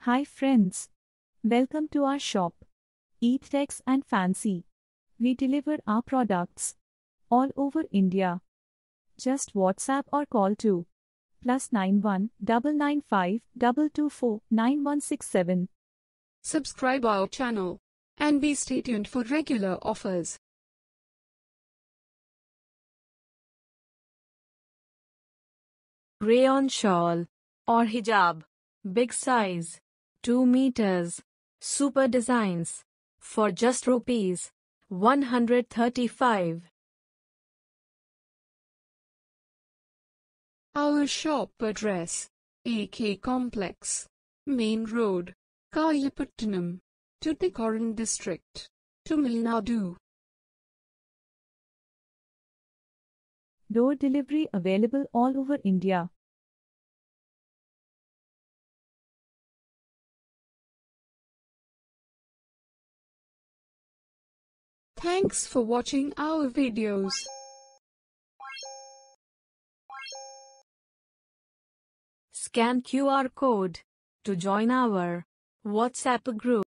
Hi friends. Welcome to our shop. Eat Tex and Fancy. We deliver our products all over India. Just WhatsApp or call to +91 995 224 9167. Subscribe our channel and be stay tuned for regular offers. Rayon shawl or hijab, big size, 2 meters, super designs, for just rupees 135. Our shop address: AK Complex, Main Road, Kayapattinam, Tuticorin District, Tamil Nadu. Door delivery available all over India. Thanks for watching our videos. Scan QR code to join our WhatsApp group.